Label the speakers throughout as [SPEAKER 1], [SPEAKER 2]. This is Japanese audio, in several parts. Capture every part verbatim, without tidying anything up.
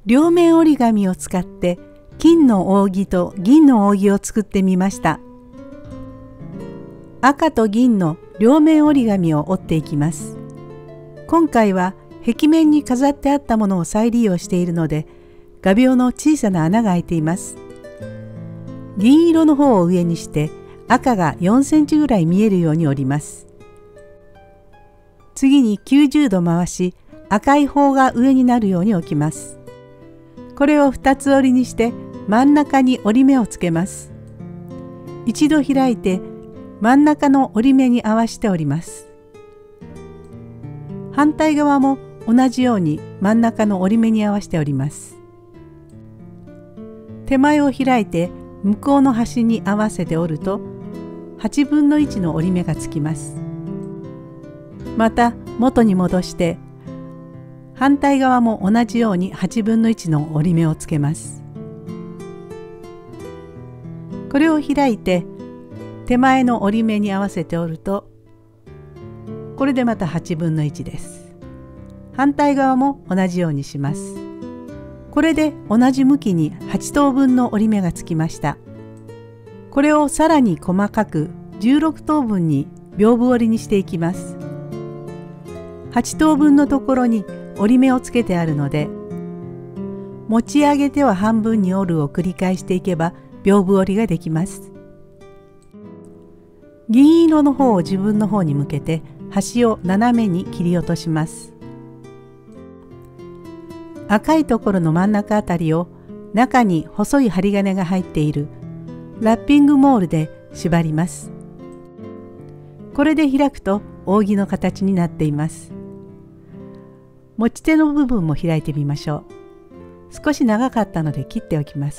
[SPEAKER 1] 両面折り紙を使って金の扇と銀の扇を作ってみました。赤と銀の両面折り紙を折っていきます。今回は壁面に飾ってあったものを再利用しているので、画鋲の小さな穴が開いています。銀色の方を上にして赤がよんセンチぐらい見えるように折ります。次にきゅうじゅうど回し、赤い方が上になるように置きます。これをふたつ折りにして真ん中に折り目をつけます。一度開いて真ん中の折り目に合わせて折ります。反対側も同じように真ん中の折り目に合わせて折ります。手前を開いて向こうの端に合わせて折るとはちぶんのいちの折り目がつきます。また元に戻して反対側も同じようにはちぶんのいちの折り目をつけます。これを開いて手前の折り目に合わせて折るとこれでまたはちぶんのいちです。反対側も同じようにします。これで同じ向きにはちとうぶんの折り目がつきました。これをさらに細かくじゅうろくとうぶんに屏風折りにしていきます。はちとうぶんのところに折り目をつけてあるので、持ち上げては半分に折るを繰り返していけば屏風折りができます。銀色の方を自分の方に向けて端を斜めに切り落とします。赤いところの真ん中あたりを中に細い針金が入っているラッピングモールで縛ります。これで開くと扇の形になっています。持ち手の部分も開いてみましょう。少し長かったので切っておきます。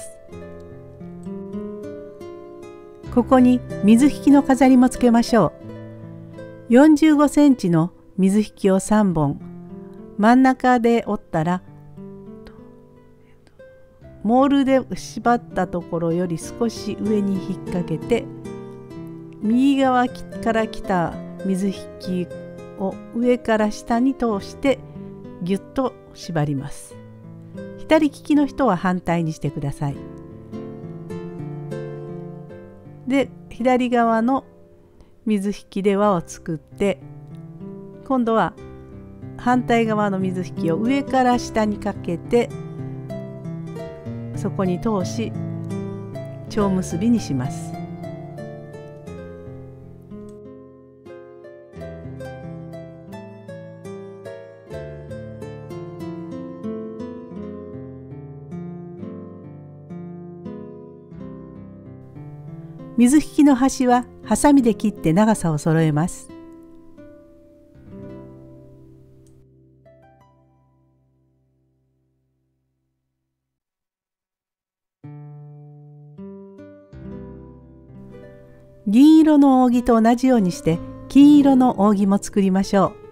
[SPEAKER 1] ここに水引きの飾りもつけましょう。よんじゅうごセンチの水引きをさんぼん、真ん中で折ったらモールで縛ったところより少し上に引っ掛けて、右側から来た水引きを上から下に通してぎゅっと縛ります。左利きの人は反対にしてください。で、左側の水引きで輪を作って、今度は反対側の水引きを上から下にかけて、そこに通し蝶結びにします。水引きの端はハサミで切って長さを揃えます。銀色の扇と同じようにして金色の扇も作りましょ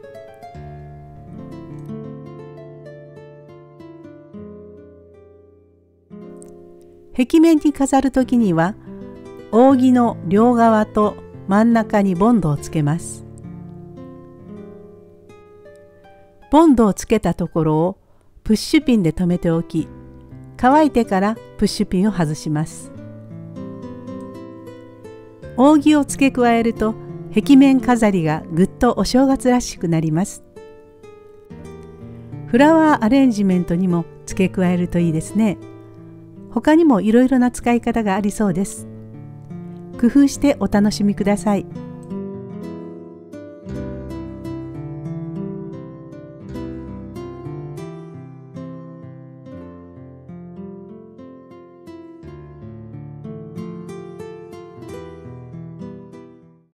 [SPEAKER 1] う。壁面に飾るときには扇の両側と真ん中にボンドをつけます。ボンドをつけたところをプッシュピンで留めておき、乾いてからプッシュピンを外します。扇を付け加えると壁面飾りがぐっとお正月らしくなります。フラワーアレンジメントにも付け加えるといいですね。他にもいろいろな使い方がありそうです。工夫してお楽しみください。